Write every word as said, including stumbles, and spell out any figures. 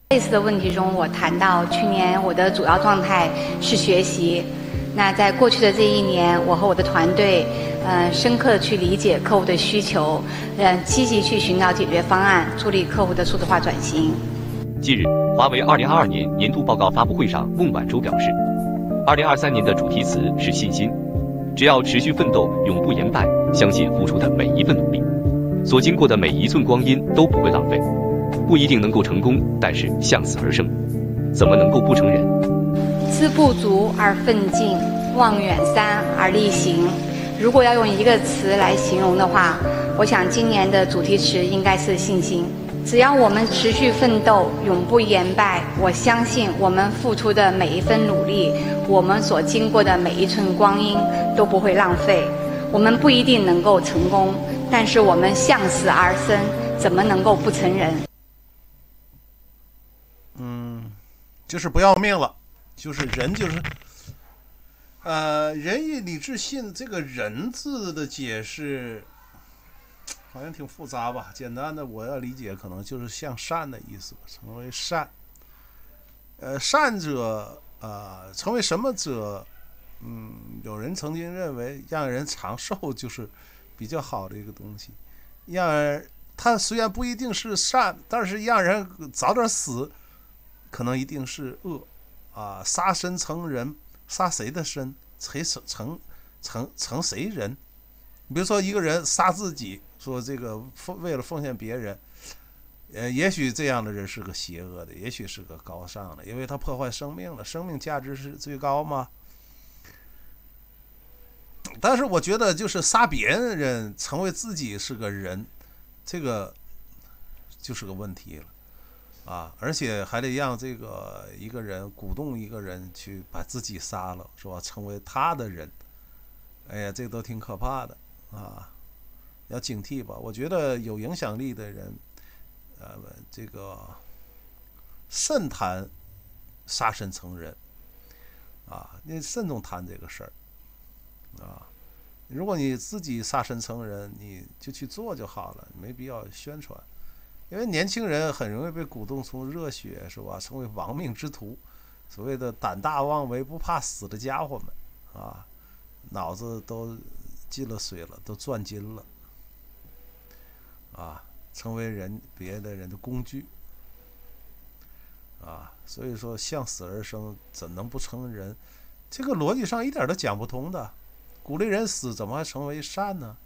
类似的问题中，我谈到去年我的主要状态是学习。那在过去的这一年，我和我的团队，呃，深刻的去理解客户的需求，呃，积极去寻找解决方案，助力客户的数字化转型。 近日，华为二零二二年年度报告发布会上，孟晚舟表示，二零二三年的主题词是信心。只要持续奋斗，永不言败，相信付出的每一份努力，所经过的每一寸光阴都不会浪费。不一定能够成功，但是向死而生，怎么能够不成仁？ 知不足而奋进，望远山而力行。如果要用一个词来形容的话，我想今年的主题词应该是信心。只要我们持续奋斗，永不言败，我相信我们付出的每一分努力，我们所经过的每一寸光阴都不会浪费。我们不一定能够成功，但是我们向死而生，怎么能够不成仁？ 嗯，就是不要命了，就是人就是，呃，仁义礼智信这个人字的解释。好像挺复杂吧，简单的我要理解可能就是向善的意思，成为善。呃，善者呃，成为什么者？嗯，有人曾经认为让人长寿就是比较好的一个东西，让人他虽然不一定是善，但是让人早点死，可能一定是恶啊。杀身成仁，杀谁的身？谁成成成谁人？比如说一个人杀自己。说这个为了奉献别人，呃，也许这样的人是个邪恶的，也许是个高尚的，因为他破坏生命了，生命价值是最高吗？但是我觉得，就是杀别人成为自己是个人，这个就是个问题了啊！而且还得让这个一个人鼓动一个人去把自己杀了，是吧？成为他的人，哎呀，这都挺可怕的啊！要警惕吧，我觉得有影响力的人，呃，这个慎谈杀身成仁啊，你慎重谈这个事儿啊。如果你自己杀身成仁，你就去做就好了，没必要宣传。因为年轻人很容易被鼓动出热血，是吧？成为亡命之徒，所谓的胆大妄为、不怕死的家伙们啊，脑子都进了水了，都转筋了。啊，成为人别的人的工具啊，所以说向死而生，怎能不成人？这个逻辑上一点都讲不通的。鼓励人死，怎么还成为善呢？